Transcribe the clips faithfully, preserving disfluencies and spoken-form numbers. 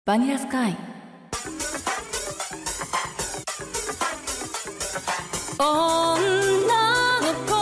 バニラスカイ女の子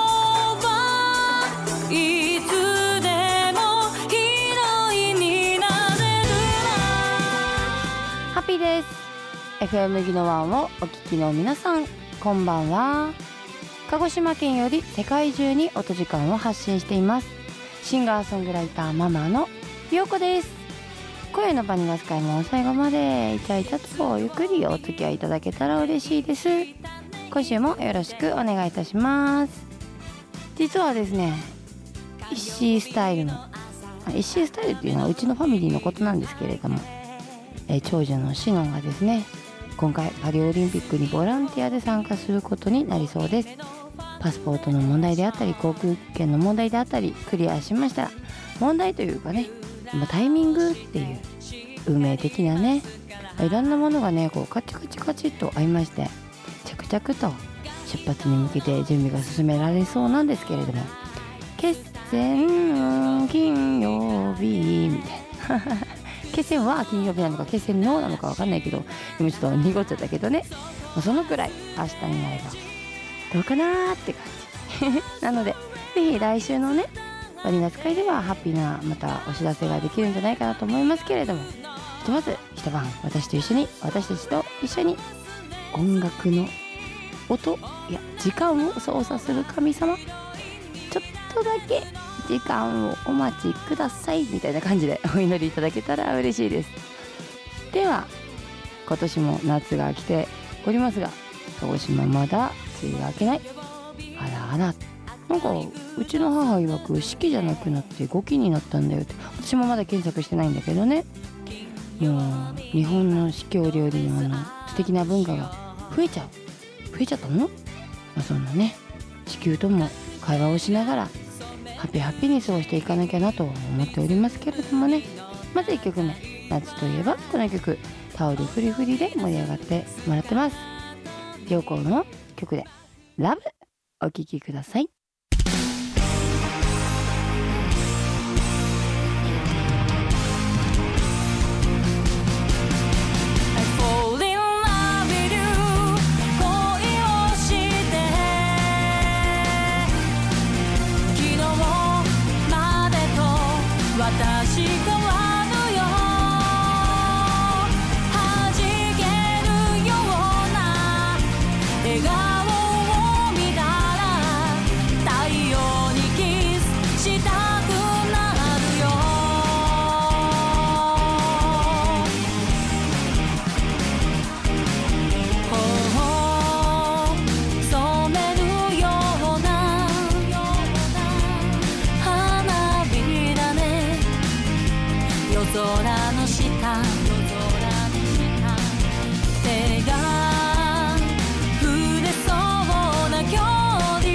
はいつでもヒロインになれるな。 ハッピーです。 エフエム ギノワンをお聞きの皆さん、こんばんは。鹿児島県より世界中に音時間を発信していますシンガーソングライターママのひよこです。声のバニラスカイも最後までイチャイチャとゆっくりお付き合いいただけたら嬉しいです。今週もよろしくお願いいたします。実はですね、イッシースタイルのイッシースタイルっていうのはうちのファミリーのことなんですけれども、え長女のシノンがですね、今回パリオリンピックにボランティアで参加することになりそうです。パスポートの問題であったり航空券の問題であったりクリアしましたら、問題というかね、タイミングっていう運命的なね、いろんなものがねこうカチカチカチっと合いまして、着々と出発に向けて準備が進められそうなんですけれども、決戦金曜日みたいな決戦は金曜日なのか決戦のなのか分かんないけど、今ちょっと濁っちゃったけどね、そのくらい明日になればどうかなーって感じなので、ぜひ来週のねバニラスカイではハッピーなまたお知らせができるんじゃないかなと思いますけれども、ひとまず一晩私と一緒に私たちと一緒に音楽の音いや時間を操作する神様、ちょっとだけ時間をお待ちくださいみたいな感じでお祈りいただけたら嬉しいです。では今年も夏が来ておりますが、鹿児島まだ梅雨が明けない。あらあら、なんかうちの母曰く四季じゃなくなって五季になったんだよって。私もまだ検索してないんだけどね、もう日本の四季折々のあの素敵な文化が増えちゃう増えちゃったの、まあ、そんなね地球とも会話をしながらハッピーハッピーに過ごしていかなきゃなと思っておりますけれどもね。まずいっきょくめ、夏といえばこの曲、タオルフリフリで盛り上がってもらってます。陽子の曲でラブ、お聴きください。 私変わるよ、弾けるような笑顔を見たら太陽にキスしたくなるよ。頬を染めるような花火だね、夜空の下、手が触れそうな距離、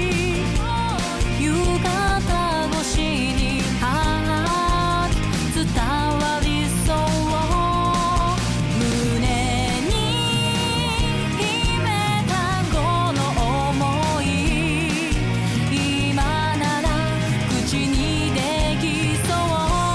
浴衣越しにあ伝わりそう、胸に秘めたこの想い、今なら口にできそう。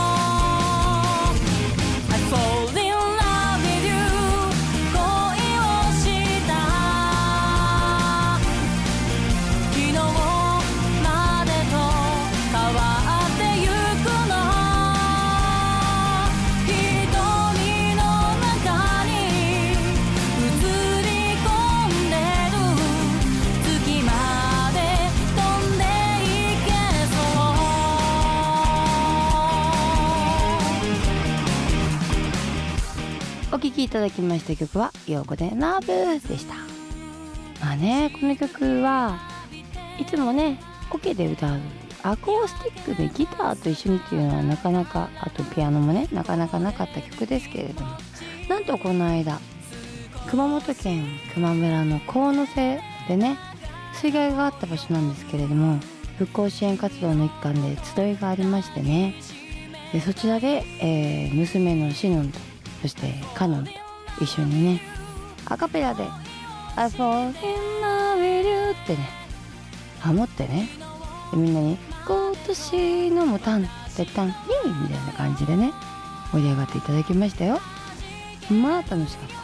お聴きいただきました曲は陽子でラブでした。まあね、この曲はいつもねオケで歌うアコースティックでギターと一緒にっていうのはなかなか、あとピアノもねなかなかなかった曲ですけれども、なんとこの間熊本県球磨村の神瀬でね水害があった場所なんですけれども、復興支援活動の一環で集いがありましてね、でそちらで、えー、娘のシノンとそしてカノンと一緒にねアカペラで I fall in love with you ってねハモってね、でみんなに今年のもタンテタンニーみたいな感じでね盛り上がっていただきましたよ。まあ楽しかった。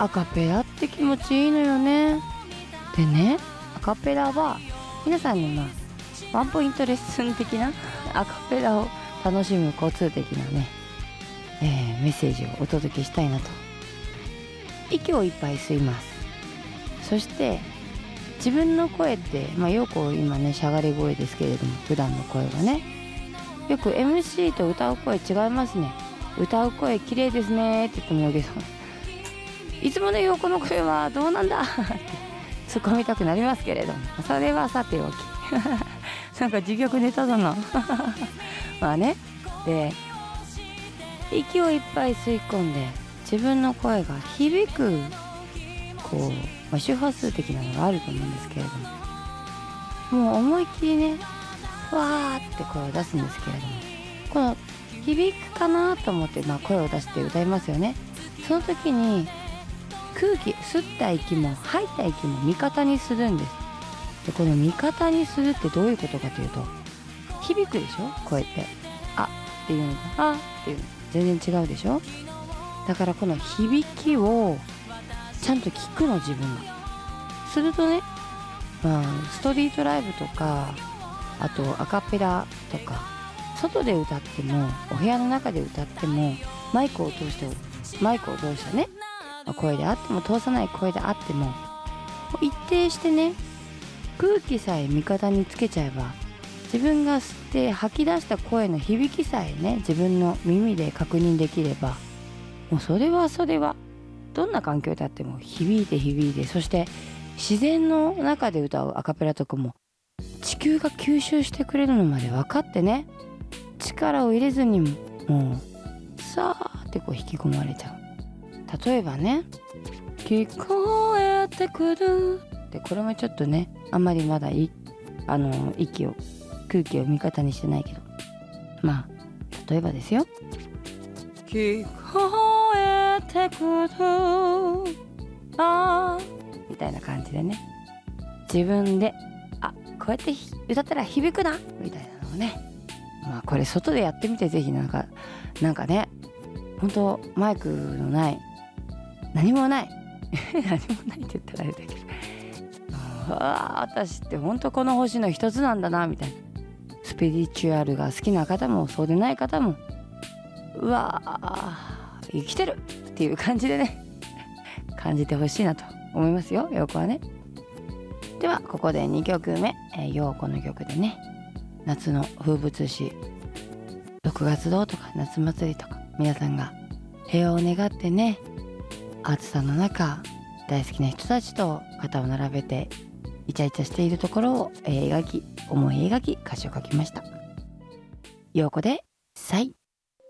アカペラって気持ちいいのよね。でね、アカペラは皆さんにまあワンポイントレッスン的なアカペラを楽しむ交通的なね、えー、メッセージをお届けしたいなと。息をいっぱい吸います。そして自分の声って、まあ、よく今ねしゃがれ声ですけれども、普段の声はね、よく エムシー と歌う声違いますね。歌う声綺麗ですねって言ってもいいけど、いつもの陽子の声はどうなんだって突っ込みたくなりますけれども、それはさておきなんか自虐ネタだなまあね。で、息をいっぱい吸い込んで自分の声が響くこう、まあ、周波数的なのがあると思うんですけれども、もう思いっきりねわーって声を出すんですけれども、この響くかなと思って、まあ、声を出して歌いますよね。その時に空気、吸った息も吐いた息も味方にするんです。でこの味方にするってどういうことかというと、響くでしょ声って。あっていうのとあっていうの全然違うでしょ。だからこの響きをちゃんと聞くの自分が。するとね、まあ、ストリートライブとか、あとアカペラとか、外で歌ってもお部屋の中で歌っても、マイクを通してマイクを通したね声であっても、通さない声であっても、一定してね空気さえ味方につけちゃえば、自分が吸って吐き出した声の響きさえね自分の耳で確認できれば、もうそれはそれはどんな環境であっても響いて響いて、そして自然の中で歌うアカペラとかも地球が吸収してくれるのまで分かってね、力を入れずにもうさーってこう引き込まれちゃう。例えばね、聞こえてくるって、これもちょっとねあんまりまだいあの息を空気を味方にしてないけど、まあ例えばですよ、聞こえてくるあみたいな感じでね、自分であこうやって歌ったら響くなみたいなのをね、まあこれ外でやってみて、ぜひなんかなんかね、本当マイクのない何もない何もないって言ったらあれだけど、ああ私って本当この星の一つなんだなみたいな、スピリチュアルが好きな方もそうでない方も、うわあ生きてるっていう感じでね感じてほしいなと思いますよ、陽子はね。ではここでにきょくめ、えー、陽子の曲でね、夏の風物詩ろくがつどうとか夏祭りとか、皆さんが平和を願ってね、暑さの中大好きな人たちと肩を並べてイチャイチャしているところを描き、思い描き歌詞を書きました。陽子でサイ。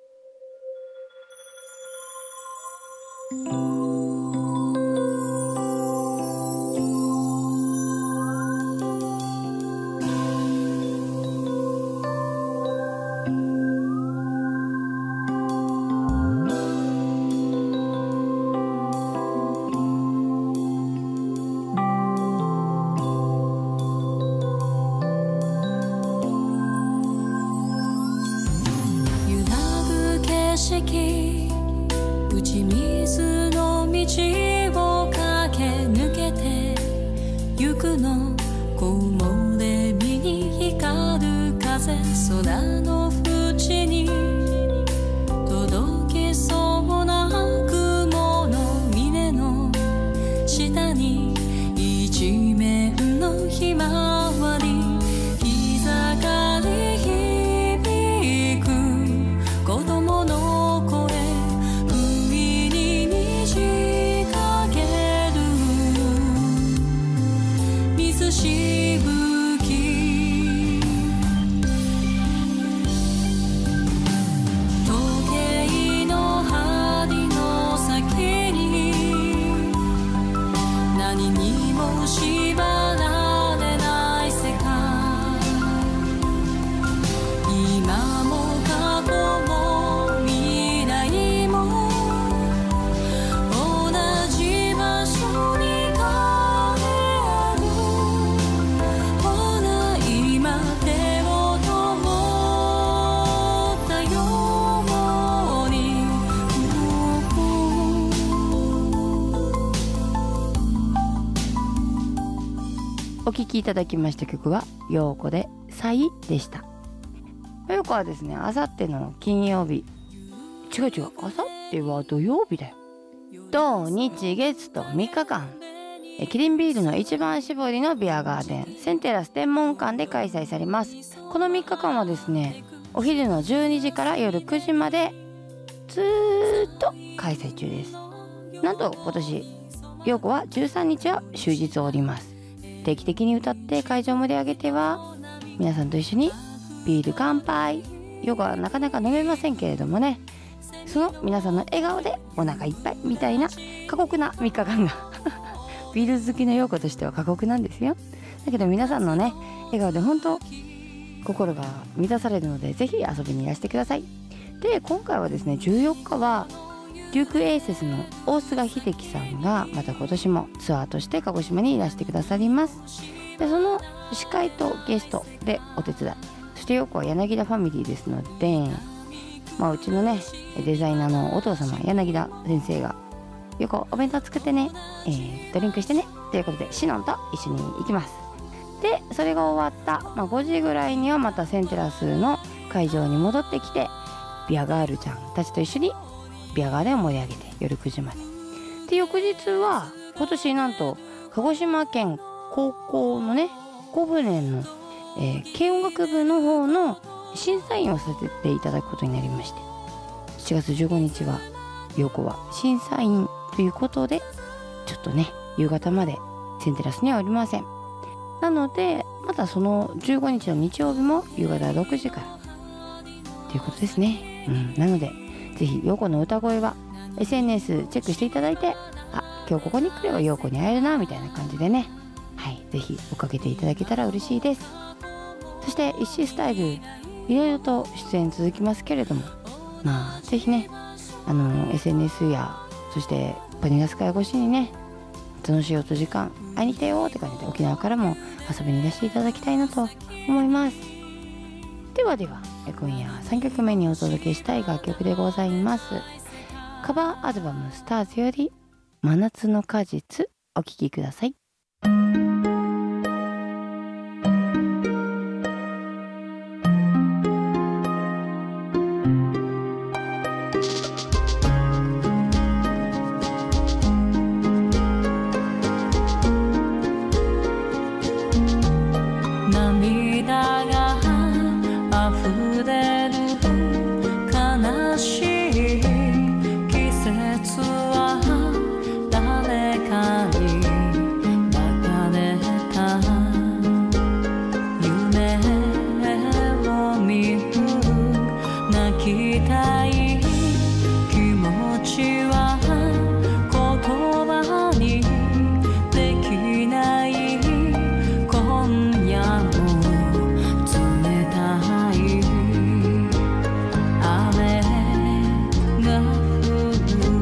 打ち水の道を駆け抜けてゆくの、木漏れ日に光る風、空の縁に届きそうな雲の峰の下に一面のひまわり、膝がり響く子供の声、不意に虹かける水しぶき、 お聴きいただきました曲は陽子でサイでした。陽子はですね、あさっての金曜日、違う違う、あさっては土曜日だよ。土日月とみっかかん、キリンビールの一番搾りのビアガーデンセンテラス天文館で開催されます。このみっかかんはですね、お昼のじゅうにじから夜くじまでずーっと開催中です。なんと今年陽子はじゅうさんにちは終日おります。定期的に歌って会場を盛り上げては皆さんと一緒にビール乾杯。陽子はなかなか飲めませんけれどもね、その皆さんの笑顔でお腹いっぱいみたいな過酷なみっかかんがビール好きの陽子としては過酷なんですよ。だけど皆さんのね笑顔で本当心が満たされるので、ぜひ遊びにいらしてください。で、今回はですね、じゅうよっかはデュークエーセスの大菅秀樹さんがまた今年もツアーとして鹿児島にいらしてくださります。で、その司会とゲストでお手伝い、そして陽子は柳田ファミリーですので、まあ、うちのねデザイナーのお父様柳田先生が陽子お弁当作ってね、えー、ドリンクしてねということでシノンと一緒に行きます。で、それが終わった、まあ、ごじぐらいにはまたセンテラスの会場に戻ってきて、ビアガールちゃんたちと一緒にビアガーデンを盛り上げて夜くじまで。で、翌日は今年なんと鹿児島県高校のね高部連の、えー、軽音楽部の方の審査員をさせていただくことになりまして、しちがつじゅうごにちは陽子は審査員ということで、ちょっとね夕方までセンテラスにはおりません。なのでまたそのじゅうごにちの日曜日も夕方ろくじからということですね。うん、なのでぜひ陽子の歌声は エスエヌエス チェックしていただいて、あ、今日ここに来れば陽子に会えるなみたいな感じでね、はい、ぜひ追っかけていただけたら嬉しいです。そしてイッシースタイルいろいろと出演続きますけれども、まあぜひね、あの エスエヌエス やそしてバニラスカイ越しにね、楽しい音時間会いに来たよって感じで沖縄からも遊びに出していただきたいなと思います。ではでは今夜さんきょくめにお届けしたい楽曲でございます。カバーアルバムスターズより真夏の果実、お聴きください。 涙が溢れる悲しい季節は誰かに抱かれた夢を見る泣きたい気持ちは言葉にできない今夜も冷たい雨が降る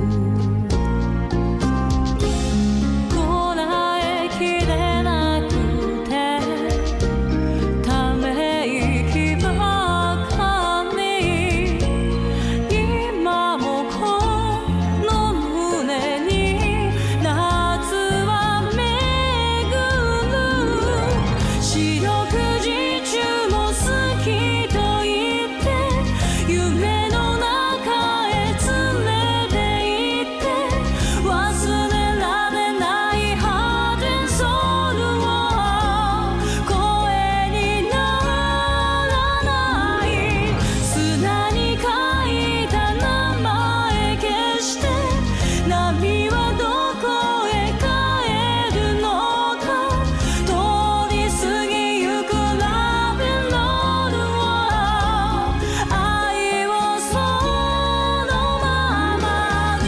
こらえきれなくてため息ばかり今もこの胸に夏は巡る四六時中も好きと言って夢の中へ連れて行って忘れられないハーデンソウルを声にならない砂に書いた名前消して波はどこへ帰るのか通り過ぎゆくラベンロールを愛をそのまま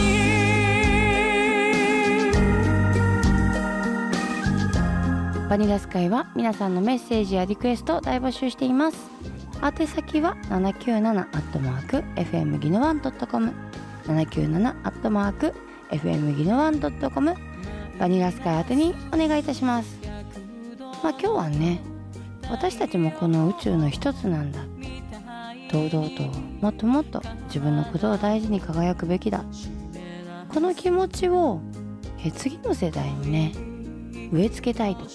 にバニラスカイは皆さんのメッセージやリクエストを大募集しています。宛先はななきゅうななアットマーク エフエム ギノワンドットコム ななきゅうななアットマーク エフエム ギノワンドットコム バニラスカイ宛てにお願いいたします。まあ今日はね、私たちもこの宇宙の一つなんだ、堂々ともっともっと自分のことを大事に輝くべきだ、この気持ちをえ次の世代にね植え付けたいと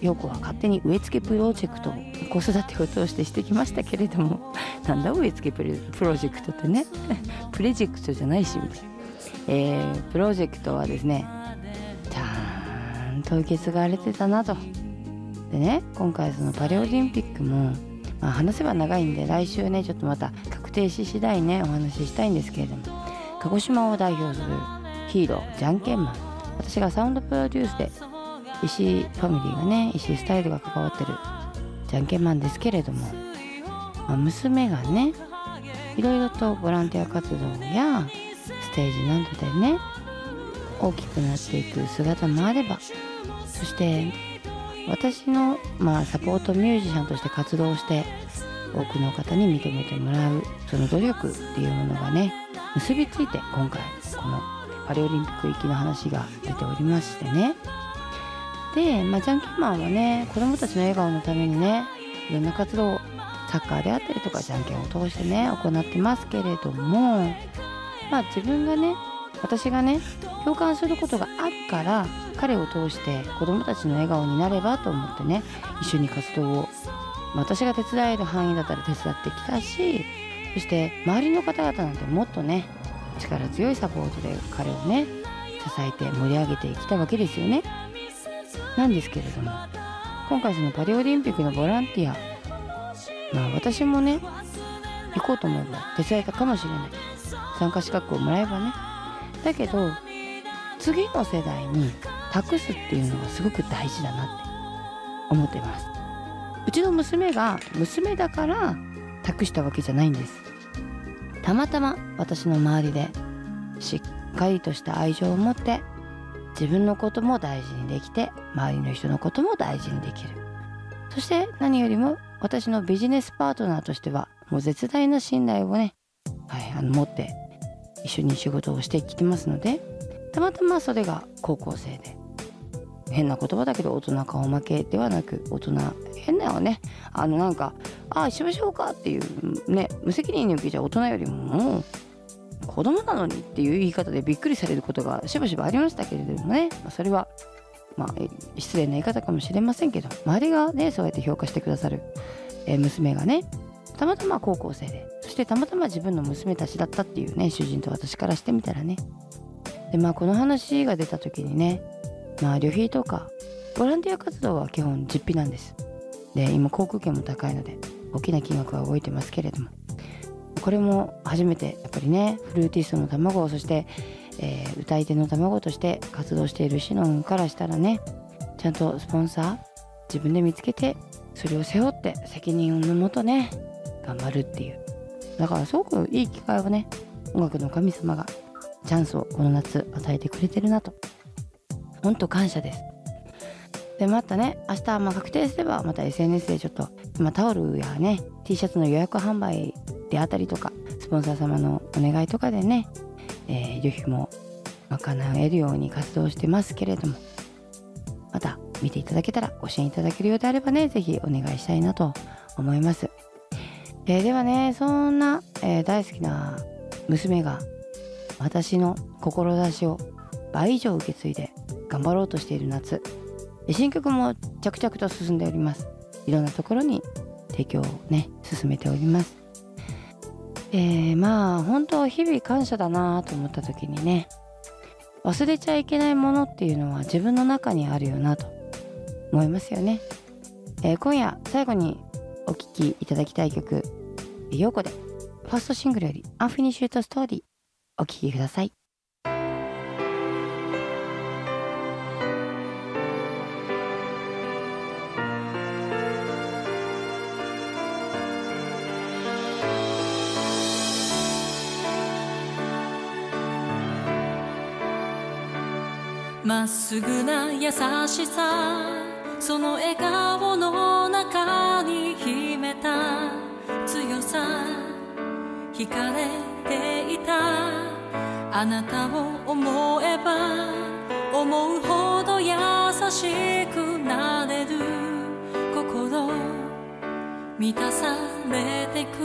陽子は勝手に植え付けプロジェクトを子育てを通してしてきましたけれどもなんだ植え付けプロジェクトってねプレジェクトじゃないしみたいな、えー、プロジェクトはですねちゃんと受け継がれてたなと。でね、今回そのパリオリンピックも、まあ、話せば長いんで来週ねちょっとまた確定し次第ねお話ししたいんですけれども、鹿児島を代表するヒーローじゃんけんマン、私がサウンドプロデュースで石井ファミリーがね石井スタイルが関わってるじゃんけんマンですけれども、まあ、娘がねいろいろとボランティア活動やステージなどでね大きくなっていく姿もあれば、そして私の、まあ、サポートミュージシャンとして活動して多くの方に認めてもらうその努力っていうものがね結びついて今回このパリオリンピック行きの話が出ておりましてね。で、まあ、じゃんけんマンはね子どもたちの笑顔のためにねいろんな活動をサッカーであったりとかじゃんけんを通してね行ってますけれども、まあ自分がね私がね共感することがあるから彼を通して子どもたちの笑顔になればと思ってね一緒に活動を、まあ、私が手伝える範囲だったら手伝ってきたし、そして周りの方々なんてもっとね力強いサポートで彼をね支えて盛り上げてきたわけですよね。なんですけれども今回そのパリオリンピックのボランティア、まあ私もね行こうと思えば手伝えたかもしれない、参加資格をもらえばね。だけど次の世代に託すっていうのがすごく大事だなって思ってます。うちの娘が娘だから託したわけじゃないんです。たまたま私の周りでしっかりとした愛情を持って自分のことも大事にできて周りの人のことも大事にできる。そして何よりも私のビジネスパートナーとしてはもう絶大な信頼をね、はい、あの持って一緒に仕事をしてきてますので、たまたまそれが高校生で変な言葉だけど大人顔負けではなく大人変なよね、あのなんかああしましょうかっていうね無責任に受けちゃう大人よりももう子供なのにっていう言い方でびっくりされることがしばしばありましたけれどもね、まあ、それはまあ失礼な言い方かもしれませんけど周りがねそうやって評価してくださる、えー、娘がねたまたま高校生で、そしてたまたま自分の娘たちだったっていうね主人と私からしてみたらね。でまあこの話が出た時にね、まあ旅費とかボランティア活動は基本実費なんです。で今航空券も高いので大きな金額は動いてますけれども、これも初めてやっぱりねフルーティストの卵、そして、えー、歌い手の卵として活動しているシノンからしたらね、ちゃんとスポンサー自分で見つけてそれを背負って責任のもとね頑張るっていう、だからすごくいい機会をね音楽の神様がチャンスをこの夏与えてくれてるなと本当感謝です。でまたね明日まあ確定すればまた エスエヌエス でちょっと今タオルやね T シャツの予約販売であったりとかスポンサー様のお願いとかでね、えー、旅費も賄えるように活動してますけれども、また見ていただけたらご支援いただけるようであればねぜひお願いしたいなと思います。えー、ではねそんな、えー、大好きな娘が私の志を倍以上受け継いで頑張ろうとしている夏、新曲も着々と進んでおります。いろんなところに提供をね進めております。えー、まあ本当日々感謝だなと思った時にね、忘れちゃいけないものっていうのは自分の中にあるよなと思いますよね。えー、今夜最後にお聴きいただきたい曲、陽子でファーストシングルよりアンフィニッシュドストーリーお聴きください。 まっすぐな優しさ、その笑顔の中に秘めた強さ、惹かれていたあなたを思えば思うほど優しくなれる、心満たされてく、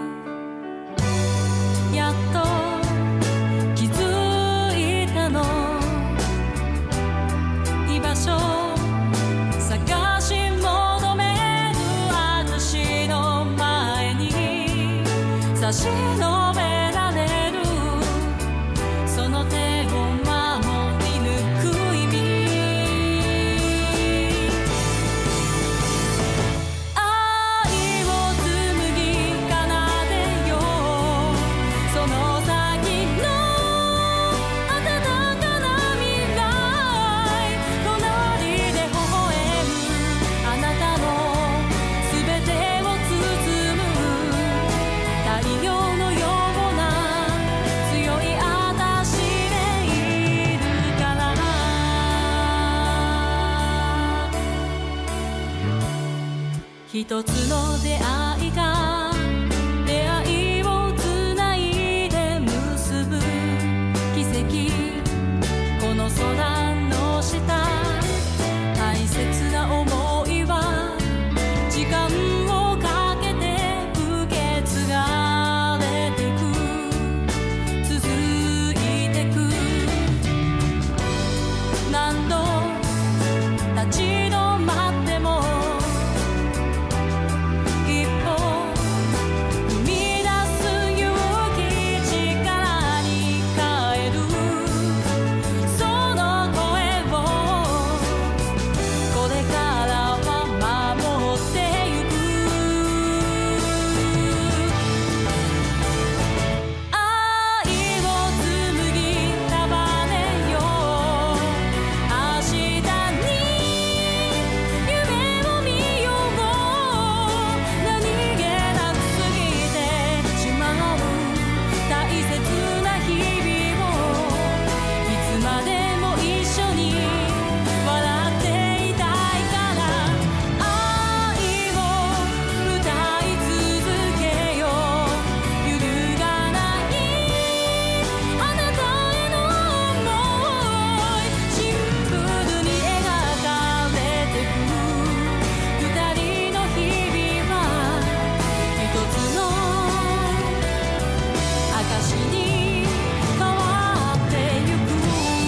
やっと気づいたの、居場所探し一つの出会いが出会いをつないで結ぶ奇跡、この空の下大切な思いは時間をかけて受け継がれてく、続いてく。何度立ち止まっても一歩踏み出す勇気、力に変えるその声をこれからは守ってゆく。愛を紡ぎ束ねよう、明日に夢を見よう。何気なく過ぎてしまう大切な日々をいつまでも一緒に笑っていたいから、愛を歌い続けよう。揺るがないあなたへの想い、シンプルに描かれてく二人の日々は一つの証に変わってゆく。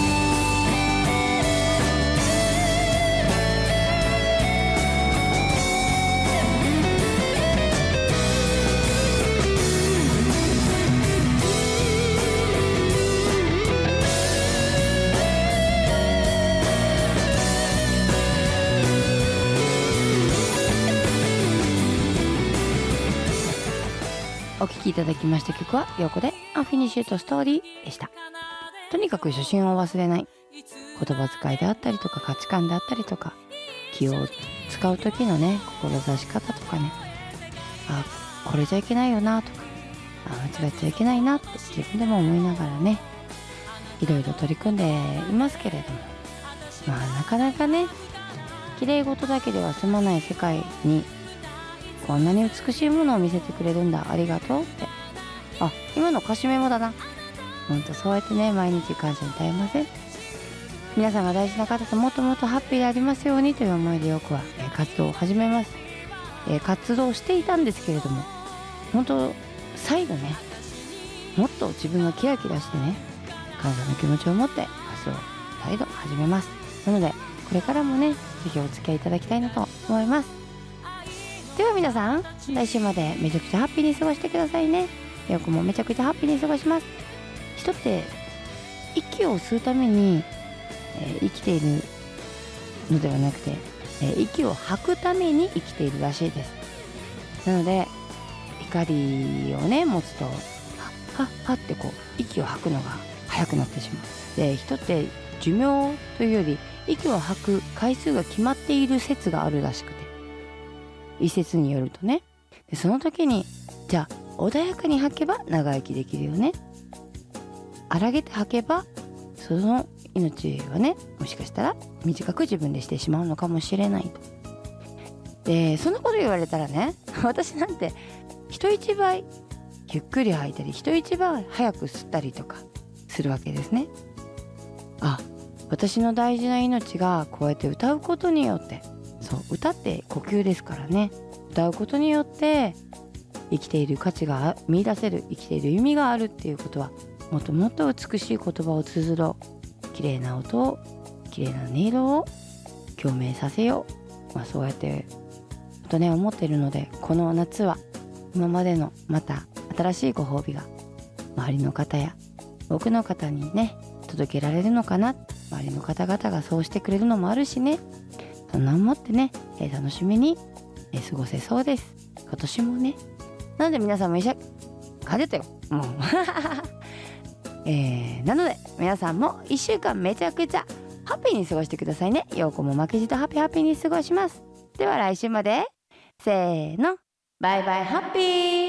お聴きいただきました曲は陽子でアンフィニッシュとストーリーでした。とにかく初心を忘れない、言葉遣いであったりとか価値観であったりとか気を使う時のね志し方とかね、あこれじゃいけないよなとか、あ間違っちゃいけないなって自分でも思いながらねいろいろ取り組んでいますけれども、まあなかなかね綺麗事だけでは済まない世界にこんなに美しいものを見せてくれるんだ、ありがとうって。あ、今の歌詞メモだな。ほんとそうやってね毎日感謝に絶えません。皆さんが大事な方ともっともっとハッピーでありますようにという思いでよくは、えー活動を始めます、えー活動していたんですけれども、本当再度ねもっと自分がキラキラしてね感謝の気持ちを持って活動を再度始めます。なのでこれからもねぜひお付き合いいただきたいなと思います。では皆さん来週までめちゃくちゃハッピーに過ごしてくださいね。よくもめちゃくちゃハッピーに過ごします。人って息を吸うために、えー生きているのではなくて、えー息を吐くために生きているらしいです。なので怒りをね持つとはっはっはってこう息を吐くのが早くなってしまう。で人って寿命というより息を吐く回数が決まっている説があるらしくて、一説によるとね。でその時にじゃあ穏やかに吐けば長生きできるよね、荒げて吐けばその命はねもしかしたら短く自分でしてしまうのかもしれないと。でそんなこと言われたらね私なんて人一倍ゆっくり吐いたり人一倍早く吸ったりとかするわけですね。あ、私の大事な命がこうやって歌うことによって、そう歌って呼吸ですからね、歌うことによって生きている価値が見出せる、生きている意味があるっていうことは、もっともっと美しい言葉を綴ろう、綺麗な音を綺麗な音色を共鳴させよう、まあ、そうやってとね思っているので、この夏は今までのまた新しいご褒美が周りの方や多くの方にね届けられるのかな。周りの方々がそうしてくれるのもあるしね、そんな思ってね、えー、楽しみに、えー、過ごせそうです。今年もね。なので皆さんも一緒噛んでたよもう、えー、なので皆さんもいっしゅうかんめちゃくちゃハッピーに過ごしてくださいね。ようこも負けじとハッピーハッピーに過ごします。では来週までせーの、バイバイハッピー。